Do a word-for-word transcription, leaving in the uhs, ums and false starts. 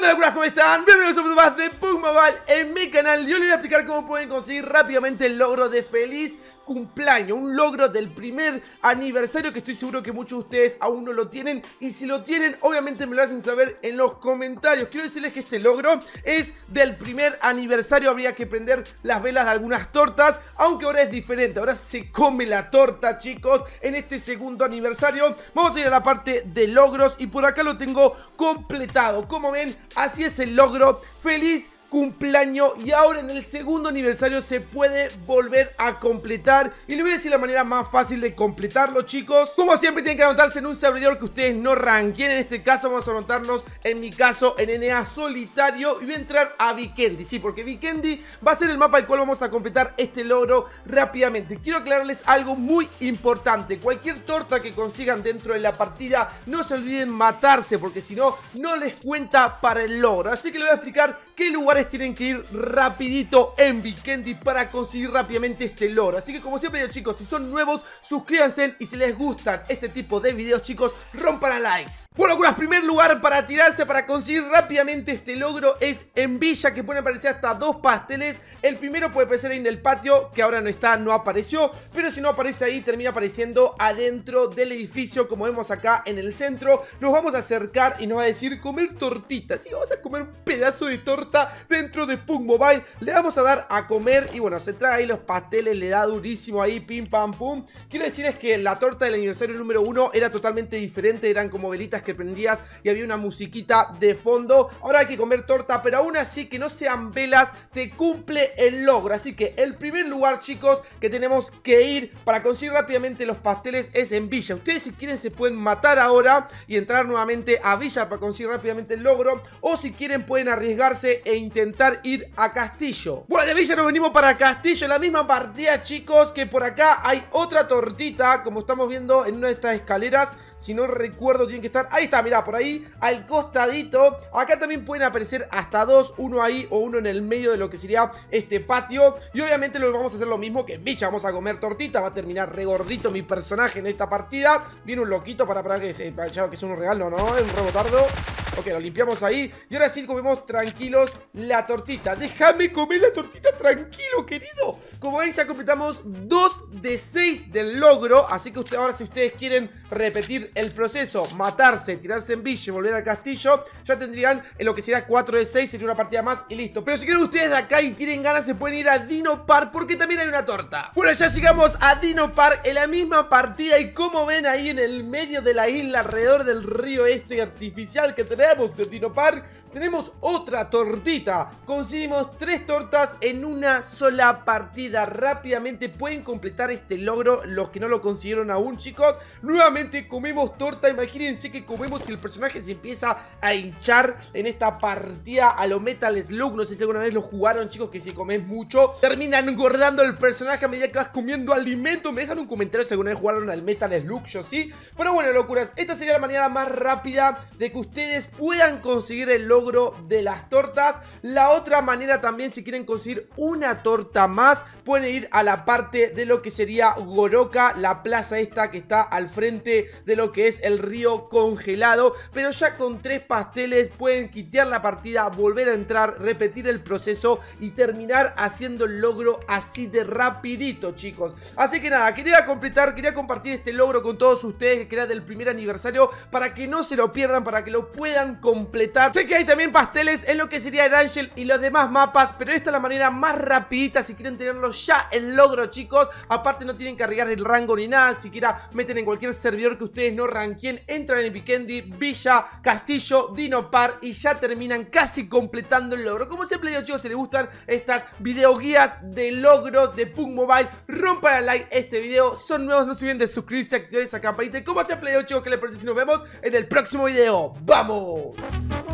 onda, locuras? ¿Cómo están? Bienvenidos a un video más de P U B G Mobile en mi canal. Yo les voy a explicar cómo pueden conseguir rápidamente el logro de feliz cumpleaños, un logro del primer aniversario que estoy seguro que muchos de ustedes aún no lo tienen, y si lo tienen obviamente me lo hacen saber en los comentarios. Quiero decirles que este logro es del primer aniversario. Habría que prender las velas de algunas tortas, aunque ahora es diferente, ahora se come la torta, chicos. En este segundo aniversario vamos a ir a la parte de logros y por acá lo tengo completado. Como ven, así es el logro feliz cumpleaños, y ahora en el segundo aniversario se puede volver a completar, y les voy a decir la manera más fácil de completarlo, chicos. Como siempre tienen que anotarse en un servidor que ustedes no ranqueen. En este caso vamos a anotarnos, en mi caso, en N A solitario, y voy a entrar a Vikendi, sí, porque Vikendi va a ser el mapa al cual vamos a completar este logro rápidamente. Quiero aclararles algo muy importante: cualquier torta que consigan dentro de la partida, no se olviden matarse, porque si no, no les cuenta para el logro. Así que les voy a explicar qué lugares tienen que ir rapidito en Vikendi para conseguir rápidamente este logro. Así que como siempre digo, chicos, si son nuevos, suscríbanse, y si les gustan este tipo de videos, chicos, rompan a likes. Bueno, locuras, primer lugar para tirarse para conseguir rápidamente este logro es en Villa, que pueden aparecer hasta dos pasteles. El primero puede aparecer ahí en el patio, que ahora no está, no apareció, pero si no aparece ahí, termina apareciendo adentro del edificio, como vemos acá en el centro. Nos vamos a acercar y nos va a decir comer tortitas. Sí, vamos a comer un pedazo de torta dentro de P U B G Mobile. Le vamos a dar a comer y bueno, se trae ahí los pasteles, le da durísimo ahí, pim pam pum. Quiero decirles que la torta del aniversario número uno era totalmente diferente, eran como velitas que prendías y había una musiquita de fondo. Ahora hay que comer torta, pero aún así que no sean velas te cumple el logro. Así que el primer lugar, chicos, que tenemos que ir para conseguir rápidamente los pasteles es en Villa. Ustedes, si quieren, se pueden matar ahora y entrar nuevamente a Villa para conseguir rápidamente el logro, o si quieren pueden arriesgarse e intentar ir a Castillo. Bueno, de Villa nos venimos para Castillo, la misma partida, chicos, que por acá hay otra tortita, como estamos viendo en una de estas escaleras. Si no recuerdo, tienen que estar, ahí está, mirá, por ahí, al costadito. Acá también pueden aparecer hasta dos, uno ahí o uno en el medio de lo que sería este patio. Y obviamente lo vamos a hacer lo mismo que en Villa, vamos a comer tortita. Va a terminar regordito mi personaje en esta partida. Viene un loquito para, para que se vaya, que es un regalo, ¿no? Es un rebotardo. Ok, lo limpiamos ahí. Y ahora sí comemos tranquilos la tortita. Déjame comer la tortita tranquilo, querido. Como ven, ya completamos dos de seis del logro. Así que usted, ahora si ustedes quieren repetir el proceso, matarse, tirarse en Villa y volver al castillo, ya tendrían en lo que sería cuatro de seis. Sería una partida más y listo. Pero si quieren ustedes de acá y tienen ganas, se pueden ir a Dino Park, porque también hay una torta. Bueno, ya llegamos a Dino Park en la misma partida. Y como ven, ahí en el medio de la isla, alrededor del río este artificial que tenemos de Dino Park, tenemos otra tortita. Conseguimos tres tortas en una sola partida. Rápidamente pueden completar este logro los que no lo consiguieron aún, chicos. Nuevamente comemos torta. Imagínense que comemos y el personaje se empieza a hinchar en esta partida a lo Metal Slug. No sé si alguna vez lo jugaron, chicos, que si comes mucho terminan engordando el personaje a medida que vas comiendo alimento. Me dejan un comentario si alguna vez jugaron al Metal Slug. Yo sí. Pero bueno, locuras, esta sería la manera más rápida de que ustedes puedan conseguir el logro de las tortas. La otra manera también, si quieren conseguir una torta más, pueden ir a la parte de lo que sería Goroka, la plaza esta que está al frente de lo que es el río congelado. Pero ya con tres pasteles pueden quitear la partida, volver a entrar, repetir el proceso y terminar haciendo el logro así de rapidito, chicos. Así que nada, quería completar, quería compartir este logro con todos ustedes, que era del primer aniversario, para que no se lo pierdan, para que lo puedan completar. Sé que hay también pasteles en lo que sería el Ángel y los demás mapas, pero esta es la manera más rapidita si quieren tenerlo ya el logro, chicos. Aparte no tienen que arriesgar el rango ni nada, siquiera meten en cualquier servidor que ustedes no ranqueen, entran en Vikendi, Villa, Castillo, Dino Park y ya terminan casi completando el logro. Como siempre digo, chicos, si les gustan estas videoguías de logros de P U B G Mobile, rompan al like este video. Si son nuevos, no se olviden de suscribirse, activar esa campanita. Y como siempre digo, chicos, que les parece si nos vemos en el próximo video. ¡Vamos!